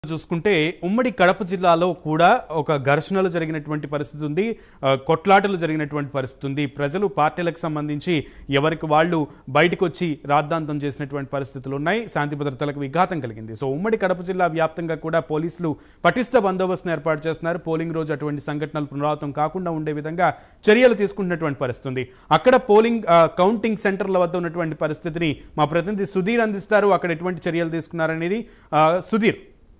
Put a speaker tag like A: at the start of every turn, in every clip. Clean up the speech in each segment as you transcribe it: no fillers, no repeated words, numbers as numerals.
A: చూసుకుంటే ఉమ్మడి కడప జిల్లాలో కూడా ఒక ఘర్షణలు జరిగినటువంటి పరిస్థితి ఉంది. కొట్లాటలు జరిగినటువంటి పరిస్థితి ఉంది. ప్రజలు పార్టీలకు సంబంధించి ఎవరికి వాళ్ళు బయటకు వచ్చి రాద్ధాంతం చేసినటువంటి పరిస్థితులు ఉన్నాయి. శాంతి భద్రతలకు విఘాతం కలిగింది. సో ఉమ్మడి కడప జిల్లా వ్యాప్తంగా కూడా పోలీసులు పటిష్ట బందోబస్తును ఏర్పాటు చేస్తున్నారు. పోలింగ్ రోజు అటువంటి సంఘటనలు పునరావృతం కాకుండా ఉండే విధంగా చర్యలు తీసుకుంటున్నటువంటి పరిస్థితి ఉంది. అక్కడ పోలింగ్ కౌంటింగ్ సెంటర్ల వద్ద ఉన్నటువంటి పరిస్థితిని మా ప్రతినిధి సుధీర్ అందిస్తారు. అక్కడ ఎటువంటి చర్యలు తీసుకున్నారనేది Sudheer.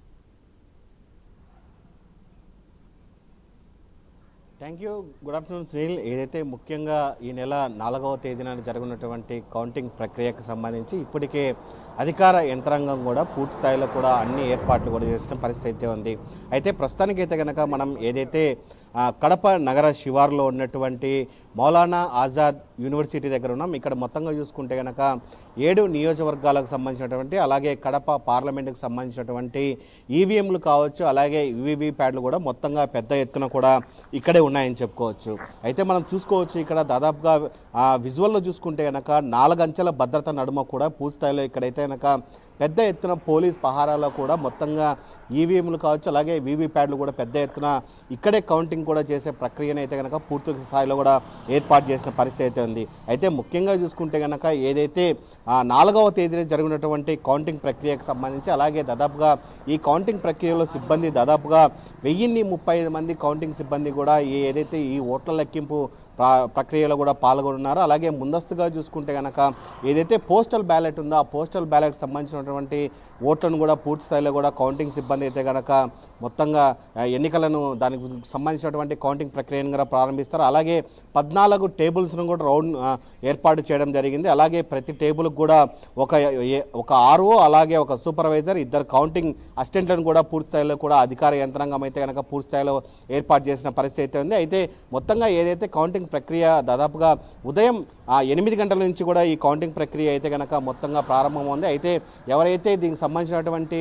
B: Thank you. Good afternoon Sunil. ఏదైతే ముఖ్యంగా ఈ నెల 4వ తేదీన జరుగుతున్నటువంటి కౌంటింగ్ ప్రక్రియకు సంబంధించి ఇప్పటికే అధికార యంత్రాంగం కూడా పూర్తి స్థాయిలో కూడా అన్ని ఏర్పాట్లు కూడా చేసిన పరిస్థితి అయితే ఉంది. అయితే ప్రస్తుతానికైతే కనుక మనం ఏదైతే కడప నగర శివారులో ఉన్నటువంటి మౌలానా ఆజాద్ యూనివర్సిటీ దగ్గర ఉన్నాం. ఇక్కడ మొత్తంగా చూసుకుంటే కనుక 7 నియోజకవర్గాలకు సంబంధించినటువంటి అలాగే కడప పార్లమెంటుకు సంబంధించినటువంటి ఈవీఎంలు కావచ్చు, అలాగే యూవీవీ ప్యాడ్లు కూడా మొత్తంగా పెద్ద ఎత్తున కూడా ఇక్కడే ఉన్నాయని చెప్పుకోవచ్చు. అయితే మనం చూసుకోవచ్చు ఇక్కడ దాదాపుగా విజువల్లో చూసుకుంటే కనుక 4 అంచెల భద్రత నడుమ కూడా పూర్తి స్థాయిలో ఇక్కడైతే కనుక పెద్ద ఎత్తున పోలీస్ పహారాలో కూడా మొత్తంగా ఈవీఎంలు కావచ్చు, అలాగే వీవీ ప్యాడ్లు కూడా పెద్ద ఎత్తున ఇక్కడే కౌంటింగ్ కూడా చేసే ప్రక్రియనైతే కనుక పూర్తి స్థాయిలో కూడా ఏర్పాటు చేసిన పరిస్థితి అయితే ఉంది. అయితే ముఖ్యంగా చూసుకుంటే కనుక ఏదైతే 4వ తేదీన జరిగినటువంటి కౌంటింగ్ ప్రక్రియకు సంబంధించి అలాగే దాదాపుగా ఈ కౌంటింగ్ ప్రక్రియలో సిబ్బంది దాదాపుగా 1035 మంది కౌంటింగ్ సిబ్బంది కూడా ఏదైతే ఈ ఓట్ల లెక్కింపు ప్రక్రియలో కూడా పాల్గొన్నారు. అలాగే ముందస్తుగా చూసుకుంటే కనుక ఏదైతే పోస్టల్ బ్యాలెట్ ఉందో ఆ పోస్టల్ బ్యాలెట్ సంబంధించినటువంటి ఓట్లను కూడా పూర్తి స్థాయిలో కూడా కౌంటింగ్ సిబ్బంది అయితే కనుక మొత్తంగా ఎన్నికలను దానికి సంబంధించినటువంటి కౌంటింగ్ ప్రక్రియను కూడా ప్రారంభిస్తారు. అలాగే 14 టేబుల్స్ను కూడా రౌండ్ ఏర్పాటు చేయడం జరిగింది. అలాగే ప్రతి టేబుల్కి కూడా ఒక ఆర్ఓ అలాగే ఒక సూపర్వైజర్, 2 కౌంటింగ్ అసిస్టెంట్లను కూడా పూర్తి స్థాయిలో కూడా అధికార యంత్రాంగం అయితే కనుక పూర్తి స్థాయిలో ఏర్పాటు చేసిన పరిస్థితి అయితే ఉంది. అయితే మొత్తంగా ఏదైతే కౌంటింగ్ ప్రక్రియ దాదాపుగా ఉదయం 8 గంటల నుంచి కూడా ఈ కౌంటింగ్ ప్రక్రియ అయితే కనుక మొత్తంగా ప్రారంభమైంది. అయితే ఎవరైతే దీనికి సంబంధించినటువంటి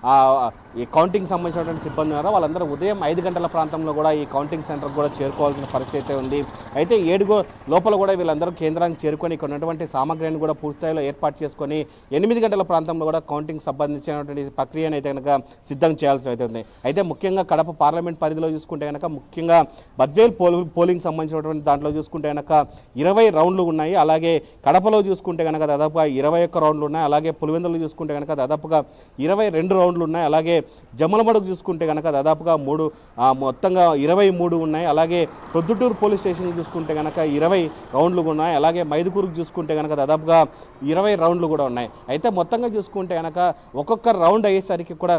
B: ఈ కౌంటింగ్ సంబంధించినటువంటి సిబ్బంది ఉన్నారో వాళ్ళందరూ ఉదయం 5 గంటల ప్రాంతంలో కూడా ఈ కౌంటింగ్ సెంటర్ కూడా చేరుకోవాల్సిన పరిస్థితి అయితే ఉంది. అయితే 7 లోపల కూడా వీళ్ళందరూ కేంద్రానికి చేరుకొని ఇక్కడ ఉన్నటువంటి సామగ్రిని కూడా పూర్తి స్థాయిలో ఏర్పాటు చేసుకొని 8 గంటల ప్రాంతంలో కూడా కౌంటింగ్ సంబంధించినటువంటి ప్రక్రియను అయితే కనుక సిద్ధం చేయాల్సి అయితే ఉంది. అయితే ముఖ్యంగా కడప పార్లమెంట్ పరిధిలో చూసుకుంటే కనుక ముఖ్యంగా బద్వేల్ పోలింగ్ సంబంధించినటువంటి దాంట్లో చూసుకుంటే కనుక 20 రౌండ్లు ఉన్నాయి. అలాగే కడపలో చూసుకుంటే కనుక దాదాపుగా 21 రౌండ్లు ఉన్నాయి. అలాగే పులివెందులు చూసుకుంటే కనుక దాదాపుగా 22 రౌండ్లు ఉన్నాయి. అలాగే జమ్మలమడుగు చూసుకుంటే కనుక దాదాపుగా మొత్తంగా 23 ఉన్నాయి. అలాగే ప్రొద్దుటూరు పోలీస్ స్టేషన్ చూసుకుంటే కనుక 20 రౌండ్లు ఉన్నాయి. అలాగే మైదుకూరుకు చూసుకుంటే కనుక దాదాపుగా 20 రౌండ్లు కూడా ఉన్నాయి. అయితే మొత్తంగా చూసుకుంటే కనుక ఒక్కొక్క రౌండ్ అయ్యేసరికి కూడా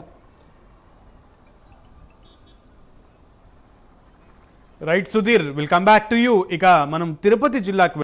A: right Sudheer, will come back to you. ఇక మనం తిరుపతి జిల్లాకు